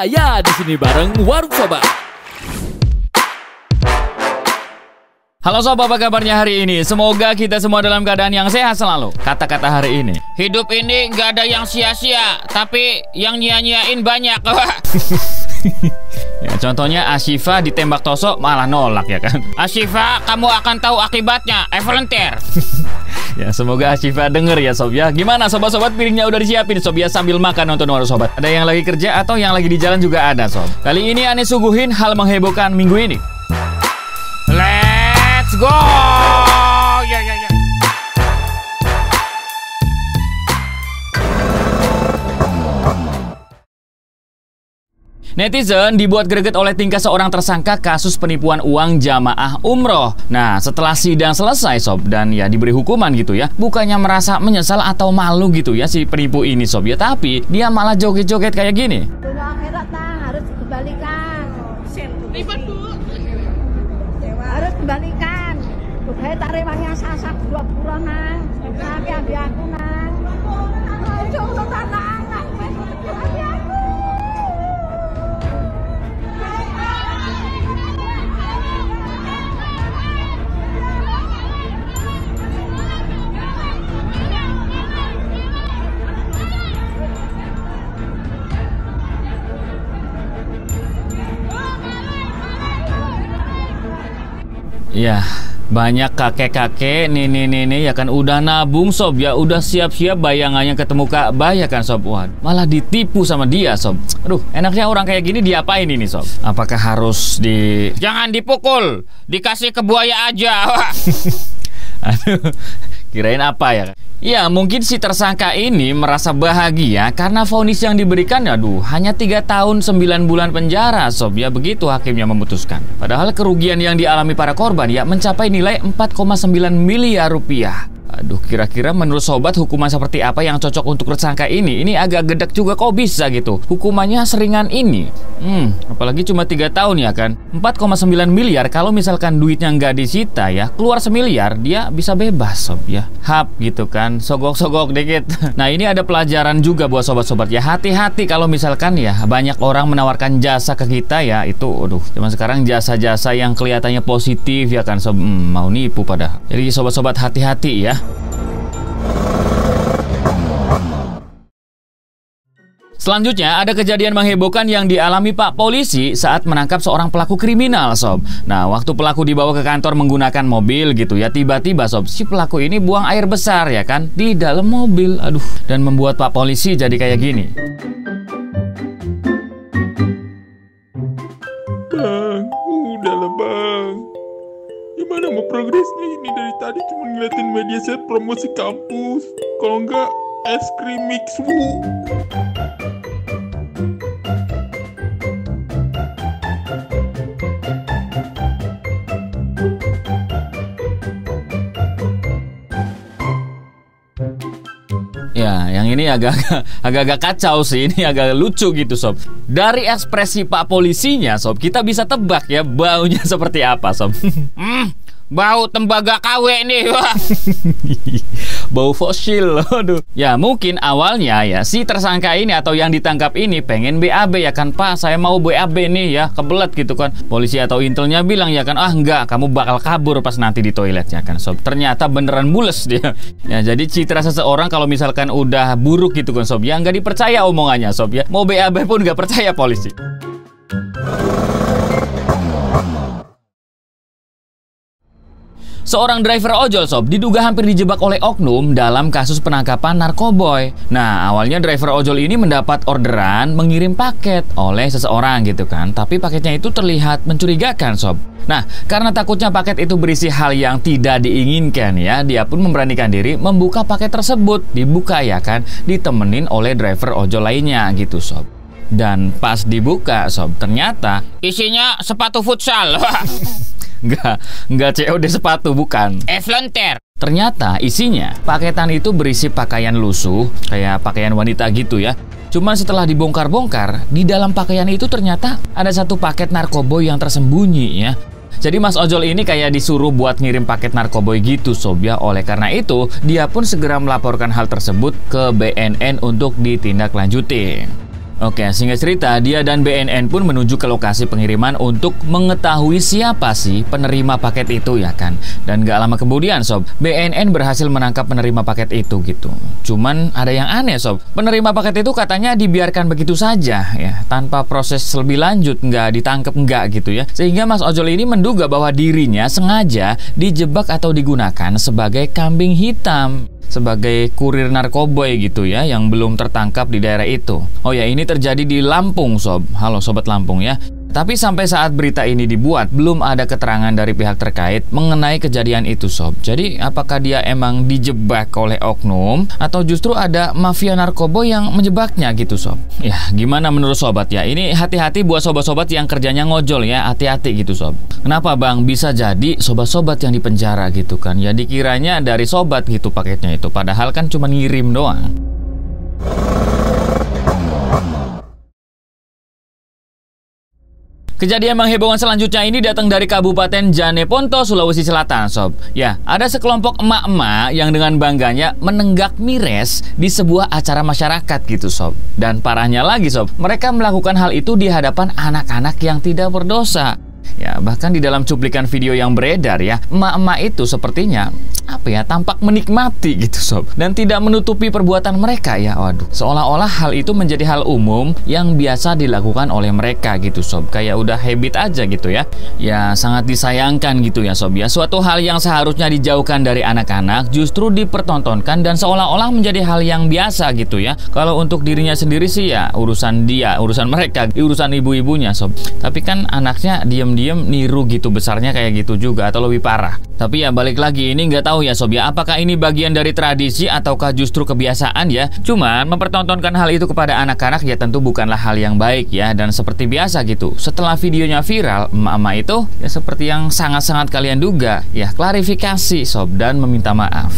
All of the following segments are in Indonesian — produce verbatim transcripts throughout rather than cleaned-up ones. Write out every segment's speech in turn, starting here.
saya di sini bareng Warung Sobat. Halo sobat, apa kabarnya hari ini? Semoga kita semua dalam keadaan yang sehat selalu. Kata-kata hari ini, hidup ini nggak ada yang sia-sia, tapi yang nyia-nyiain banyak. Ya, contohnya Ashifa ditembak Toso malah nolak ya kan. Ashifa, kamu akan tahu akibatnya. I volunteer. Ya, semoga Ashifa denger ya sob ya. Gimana sobat-sobat, piringnya udah disiapin sob ya sambil makan nonton Warung Sobat. Ada yang lagi kerja atau yang lagi di jalan juga ada sob. Kali ini aneh suguhin hal menghebohkan minggu ini. Let's go. Ya ya ya. Netizen dibuat greget oleh tingkah seorang tersangka kasus penipuan uang jamaah umroh. Nah, setelah sidang selesai sob dan ya diberi hukuman gitu ya, bukannya merasa menyesal atau malu gitu ya si penipu ini sob ya, tapi dia malah joget-joget kayak gini. Dunia akhirat nah, harus dikembalikan. Ribet dulu. Harus dikembalikan. Budaya tak rewangnya sasak dua pura nang. Tapi ambil aku nang. Ayo untuk anak-anak. Ambil aku. Ya, banyak kakek-kakek, nenek-nenek ya kan udah nabung sob ya, udah siap-siap bayangannya ketemu Ka'bah ya kan sob. Wah, malah ditipu sama dia sob. Aduh, enaknya orang kayak gini diapain ini sob? Apakah harus di... Jangan dipukul, dikasih ke buaya aja. Aduh, kirain apa ya? Ya, mungkin si tersangka ini merasa bahagia karena vonis yang diberikan, aduh, hanya tiga tahun sembilan bulan penjara, sob ya, begitu hakimnya memutuskan. Padahal kerugian yang dialami para korban ya mencapai nilai empat koma sembilan miliar rupiah. Aduh, kira-kira menurut sobat hukuman seperti apa yang cocok untuk tersangka ini? Ini agak gedek juga, kok bisa gitu hukumannya seringan ini. Hmm, apalagi cuma tiga tahun ya kan. Empat koma sembilan miliar, kalau misalkan duitnya nggak disita ya, keluar semiliar, dia bisa bebas sob ya. Hap gitu kan, sogok-sogok dikit. Nah, ini ada pelajaran juga buat sobat-sobat ya. Hati-hati kalau misalkan ya banyak orang menawarkan jasa ke kita ya, itu aduh, zaman sekarang jasa-jasa yang kelihatannya positif ya kan sob, hmm, mau nipu padahal. Jadi sobat-sobat hati-hati ya. Selanjutnya ada kejadian menghebohkan yang dialami Pak Polisi saat menangkap seorang pelaku kriminal sob. Nah, waktu pelaku dibawa ke kantor menggunakan mobil gitu ya, tiba-tiba sob si pelaku ini buang air besar ya kan di dalam mobil. Aduh, dan membuat Pak Polisi jadi kayak gini. Bang, udahlah bang. Gimana mau progresnya ini? Dari tadi cuma ngeliatin media set promosi kampus. Kalau enggak es krim mixu. Ya, yang ini agak-agak agak-agak kacau sih, ini agak lucu gitu sob. Dari ekspresi Pak Polisinya sob, kita bisa tebak ya baunya seperti apa sob. Hmm, bau tembaga K W nih. Bau fosil. Aduh. Ya, mungkin awalnya ya si tersangka ini atau yang ditangkap ini pengen B A B ya kan, Pak, saya mau B A B nih ya, kebelet gitu kan. Polisi atau intelnya bilang ya kan, ah enggak, kamu bakal kabur pas nanti di toilet ya kan sob. Ternyata beneran mules dia. Ya, jadi citra seseorang kalau misalkan udah buruk gitu kan sob ya, nggak dipercaya omongannya sob ya. Mau B A B pun nggak percaya polisi. Seorang driver ojol sob diduga hampir dijebak oleh oknum dalam kasus penangkapan narkoboy. Nah, awalnya driver ojol ini mendapat orderan mengirim paket oleh seseorang gitu kan, tapi paketnya itu terlihat mencurigakan sob. Nah, karena takutnya paket itu berisi hal yang tidak diinginkan ya, dia pun memberanikan diri membuka paket tersebut. Dibuka ya kan, ditemenin oleh driver ojol lainnya gitu sob. Dan pas dibuka sob, ternyata isinya sepatu futsal. Enggak, enggak C O D sepatu, bukan. I volunteer. Ternyata isinya paketan itu berisi pakaian lusuh, kayak pakaian wanita gitu ya. Cuman setelah dibongkar-bongkar, di dalam pakaian itu ternyata ada satu paket narkoboy yang tersembunyi ya. Jadi Mas Ojol ini kayak disuruh buat ngirim paket narkoboy gitu sob ya. Oleh karena itu, dia pun segera melaporkan hal tersebut ke B N N untuk ditindaklanjuti. Oke, singkat cerita, dia dan B N N pun menuju ke lokasi pengiriman untuk mengetahui siapa sih penerima paket itu ya kan. Dan gak lama kemudian sob, B N N berhasil menangkap penerima paket itu gitu. Cuman ada yang aneh sob, penerima paket itu katanya dibiarkan begitu saja ya, tanpa proses lebih lanjut, nggak ditangkap nggak gitu ya. Sehingga Mas Ojol ini menduga bahwa dirinya sengaja dijebak atau digunakan sebagai kambing hitam, sebagai kurir narkoboy gitu ya, yang belum tertangkap di daerah itu. Oh ya, ini terjadi di Lampung sob. Halo sobat Lampung ya. Tapi sampai saat berita ini dibuat, belum ada keterangan dari pihak terkait mengenai kejadian itu sob. Jadi apakah dia emang dijebak oleh oknum atau justru ada mafia narkoba yang menjebaknya gitu sob. Ya gimana menurut sobat ya. Ini hati-hati buat sobat-sobat yang kerjanya ngojol ya. Hati-hati gitu sob. Kenapa bang? Bisa jadi sobat-sobat yang dipenjara gitu kan. Ya dikiranya dari sobat gitu paketnya itu, padahal kan cuma ngirim doang. Kejadian menghebohkan selanjutnya ini datang dari Kabupaten Jeneponto, Sulawesi Selatan, sob. Ya, ada sekelompok emak-emak yang dengan bangganya menenggak mires di sebuah acara masyarakat gitu, sob. Dan parahnya lagi, sob, mereka melakukan hal itu di hadapan anak-anak yang tidak berdosa. Ya, bahkan di dalam cuplikan video yang beredar ya, emak-emak itu sepertinya apa ya, tampak menikmati gitu sob, dan tidak menutupi perbuatan mereka ya. Waduh, seolah-olah hal itu menjadi hal umum yang biasa dilakukan oleh mereka gitu sob, kayak udah habit aja gitu ya. Ya sangat disayangkan gitu ya sob ya, suatu hal yang seharusnya dijauhkan dari anak-anak justru dipertontonkan dan seolah-olah menjadi hal yang biasa gitu ya. Kalau untuk dirinya sendiri sih ya urusan dia, urusan mereka, urusan ibu-ibunya sob. Tapi kan anaknya diem-diem niru gitu, besarnya kayak gitu juga atau lebih parah. Tapi ya balik lagi, ini nggak tahu ya sob ya, apakah ini bagian dari tradisi ataukah justru kebiasaan ya. Cuman mempertontonkan hal itu kepada anak-anak ya tentu bukanlah hal yang baik ya. Dan seperti biasa gitu, setelah videonya viral, emak-emak itu ya seperti yang sangat-sangat kalian duga ya, klarifikasi sob dan meminta maaf.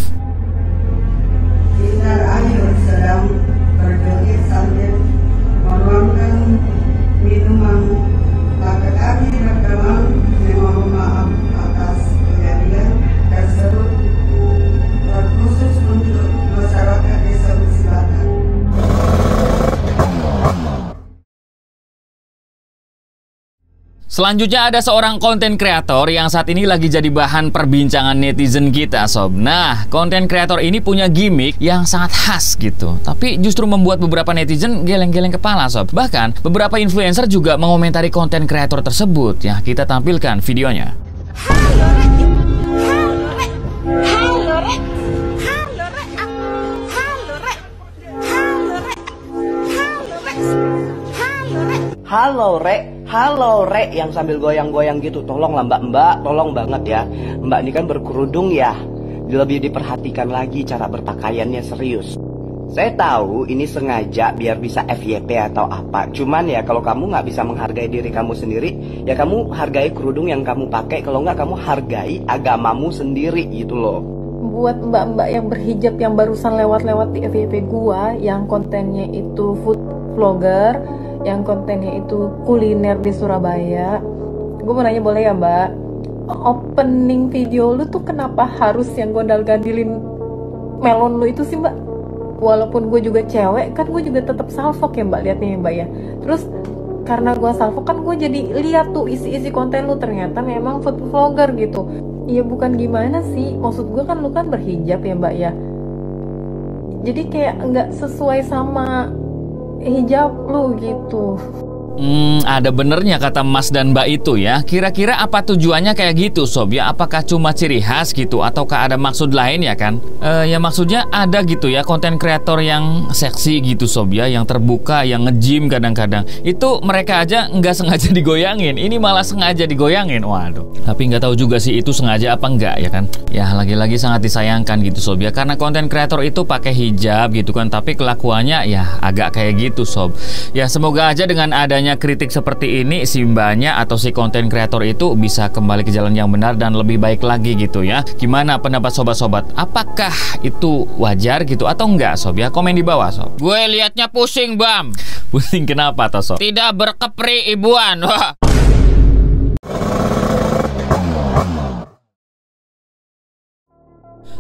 Sinar air sedang berjoget sambil menuangkan minuman. Maka kami rekaman memohon maaf atas kejadian tersebut, terkhusus untuk masyarakat Desa Selatan. Selanjutnya ada seorang konten kreator yang saat ini lagi jadi bahan perbincangan netizen kita sob. Nah, konten kreator ini punya gimmick yang sangat khas gitu, tapi justru membuat beberapa netizen geleng-geleng kepala sob. Bahkan beberapa influencer juga mengomentari konten kreator tersebut. Ya, kita tampilkan videonya. Halo Rek, halo Rek, halo Rek, halo Rek, halo Rek, halo Rek, halo Rek, halo Rek. Halo Rek, halo Rek, yang sambil goyang-goyang gitu. Tolonglah mbak-mbak, tolong banget ya. Mbak ini kan berkerudung ya, lebih diperhatikan lagi cara berpakaiannya, serius. Saya tahu ini sengaja biar bisa F Y P atau apa. Cuman ya kalau kamu nggak bisa menghargai diri kamu sendiri, ya kamu hargai kerudung yang kamu pakai. Kalau nggak, kamu hargai agamamu sendiri gitu loh. Buat mbak-mbak yang berhijab yang barusan lewat-lewat di F Y P gua, yang kontennya itu food vlogger, yang kontennya itu kuliner di Surabaya, gue mau nanya boleh ya mbak, opening video lu tuh kenapa harus yang gondal-gandilin melon lu itu sih mbak? Walaupun gue juga cewek kan, gue juga tetap salfok ya mbak, liatnya ya mbak ya. Terus karena gue salfok kan, gue jadi lihat tuh isi-isi konten lu, ternyata memang food vlogger gitu. Iya bukan gimana sih, maksud gue kan lu kan berhijab ya mbak ya, jadi kayak nggak sesuai sama hijab lu gitu. Hmm, ada benernya kata Mas dan Mbak itu ya. Kira-kira apa tujuannya kayak gitu sob ya? Apakah cuma ciri khas gitu ataukah ada maksud lain ya kan? E, ya maksudnya ada gitu ya, konten kreator yang seksi gitu sob ya, yang terbuka, yang nge-gym kadang-kadang. Itu mereka aja nggak sengaja digoyangin, ini malah sengaja digoyangin. Waduh. Tapi nggak tahu juga sih itu sengaja apa enggak ya kan? Ya lagi-lagi sangat disayangkan gitu sob ya, karena konten kreator itu pakai hijab gitu kan, tapi kelakuannya ya agak kayak gitu sob. Ya semoga aja dengan adanya kritik seperti ini, si mbaknya atau si konten kreator itu bisa kembali ke jalan yang benar dan lebih baik lagi gitu ya. Gimana pendapat sobat-sobat? Apakah itu wajar gitu atau enggak sob ya? Komen di bawah sob. Gue liatnya pusing bam. Pusing kenapa toh sob? Tidak berkepri ibuan. Wah.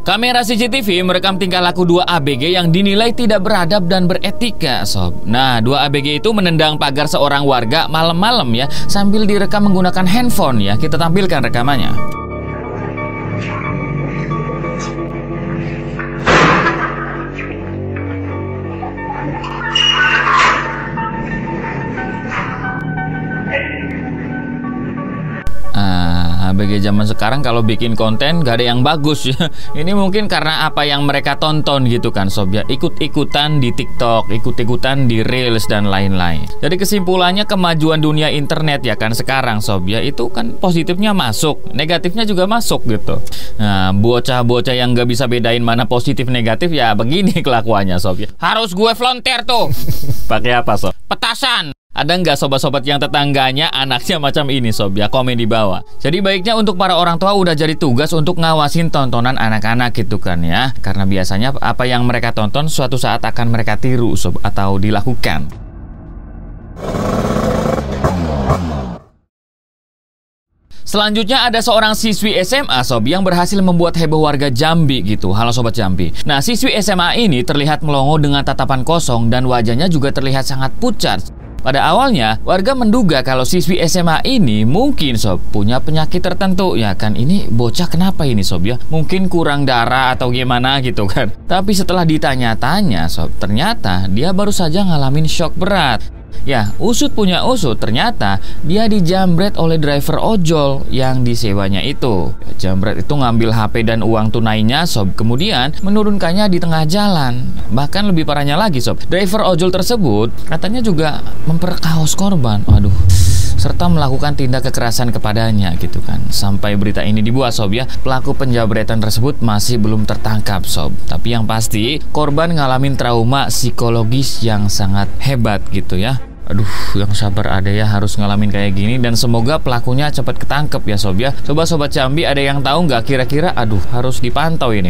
Kamera C C T V merekam tingkah laku dua A B G yang dinilai tidak beradab dan beretika, sob. Nah, dua A B G itu menendang pagar seorang warga malam-malam ya, sambil direkam menggunakan handphone ya. Kita tampilkan rekamannya. Ah, A B G zaman sekarang kalau bikin konten gak ada yang bagus ya. Ini mungkin karena apa yang mereka tonton gitu kan, sob ya. Ikut-ikutan di TikTok, ikut-ikutan di Reels dan lain-lain. Jadi kesimpulannya kemajuan dunia internet ya kan sekarang, sob ya, itu kan positifnya masuk, negatifnya juga masuk gitu. Nah, bocah-bocah yang gak bisa bedain mana positif negatif ya begini kelakuannya, sob ya. Harus gue flonter tuh. Pakai apa, sob? Petasan. Ada nggak sobat-sobat yang tetangganya anaknya macam ini, sob ya? Komen di bawah. Jadi baiknya untuk para orang tua udah jadi tugas untuk ngawasin tontonan anak-anak gitu kan ya. Karena biasanya apa yang mereka tonton suatu saat akan mereka tiru, sob, atau dilakukan. Selanjutnya ada seorang siswi S M A, sob, yang berhasil membuat heboh warga Jambi gitu. Halo sobat Jambi. Nah, siswi S M A ini terlihat melongo dengan tatapan kosong dan wajahnya juga terlihat sangat pucat. Pada awalnya, warga menduga kalau siswi S M A ini mungkin, sob, punya penyakit tertentu. Ya kan, ini bocah kenapa ini, sob ya? Mungkin kurang darah atau gimana gitu kan. Tapi setelah ditanya-tanya, sob, ternyata dia baru saja ngalamin shock berat. Ya, usut punya usut, ternyata dia dijambret oleh driver ojol yang disewanya itu. Jambret itu ngambil H P dan uang tunainya, sob, kemudian menurunkannya di tengah jalan. Bahkan lebih parahnya lagi, sob, driver ojol tersebut katanya juga memperkaos korban. Waduh, serta melakukan tindak kekerasan kepadanya gitu kan. Sampai berita ini dibuat, sob ya, pelaku penjambretan tersebut masih belum tertangkap, sob. Tapi yang pasti korban ngalamin trauma psikologis yang sangat hebat gitu ya. Aduh, yang sabar ada ya, harus ngalamin kayak gini. Dan semoga pelakunya cepat ketangkep ya, sob ya. Coba sobat Jambi ada yang tahu nggak kira-kira? Aduh, harus dipantau ini.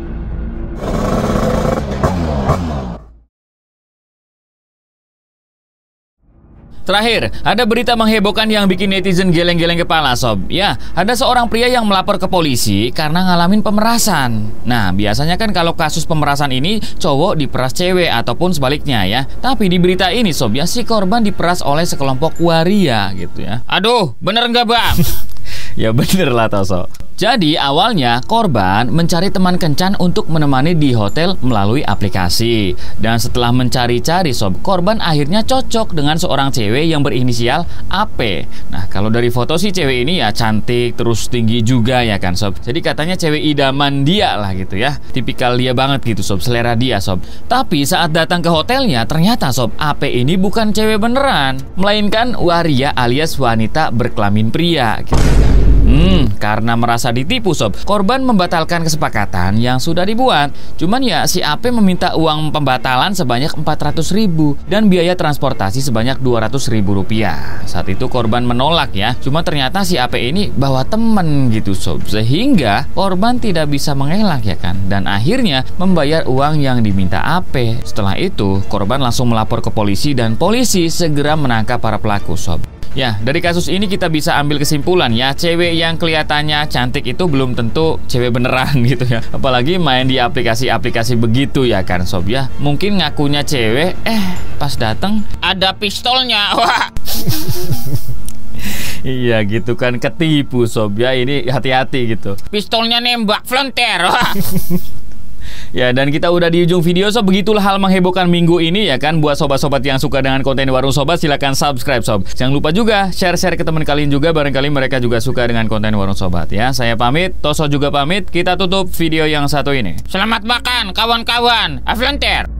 Terakhir, ada berita menghebohkan yang bikin netizen geleng-geleng kepala, sob. Ya, ada seorang pria yang melapor ke polisi karena ngalamin pemerasan. Nah, biasanya kan kalau kasus pemerasan ini cowok diperas cewek ataupun sebaliknya ya. Tapi di berita ini, sob ya, si korban diperas oleh sekelompok waria gitu ya. Aduh, bener nggak, Bang? Ya bener lah, Toso. Jadi awalnya korban mencari teman kencan untuk menemani di hotel melalui aplikasi. Dan setelah mencari-cari, sob, korban akhirnya cocok dengan seorang cewek yang berinisial A P. Nah, kalau dari foto sih cewek ini ya cantik, terus tinggi juga ya kan, sob. Jadi katanya cewek idaman dia lah gitu ya. Tipikal dia banget gitu, sob, selera dia, sob. Tapi saat datang ke hotelnya, ternyata, sob, A P ini bukan cewek beneran, melainkan waria alias wanita berkelamin pria gitu. Hmm, karena merasa ditipu, sob, korban membatalkan kesepakatan yang sudah dibuat. Cuman ya si A P meminta uang pembatalan sebanyak empat ratus ribu dan biaya transportasi sebanyak dua ratus ribu rupiah. Saat itu korban menolak ya. Cuma ternyata si A P ini bawa temen gitu, sob, sehingga korban tidak bisa mengelak ya kan. Dan akhirnya membayar uang yang diminta A P. Setelah itu korban langsung melapor ke polisi dan polisi segera menangkap para pelaku, sob. Ya, dari kasus ini kita bisa ambil kesimpulan ya, cewek yang kelihatannya cantik itu belum tentu cewek beneran gitu ya. Apalagi main di aplikasi-aplikasi begitu ya kan, sob ya. Mungkin ngakunya cewek, eh pas dateng ada pistolnya. Wah. Iya gitu kan, ketipu, sob ya. Ini hati-hati gitu. Pistolnya nembak flonter. Wah. Ya, dan kita udah di ujung video, sob. Begitulah hal menghebohkan minggu ini ya kan. Buat sobat-sobat yang suka dengan konten Warung Sobat, silahkan subscribe, sob. Jangan lupa juga share-share ke teman kalian juga, barangkali mereka juga suka dengan konten Warung Sobat ya. Saya pamit, Toso juga pamit. Kita tutup video yang satu ini. Selamat makan kawan-kawan. Aflonter.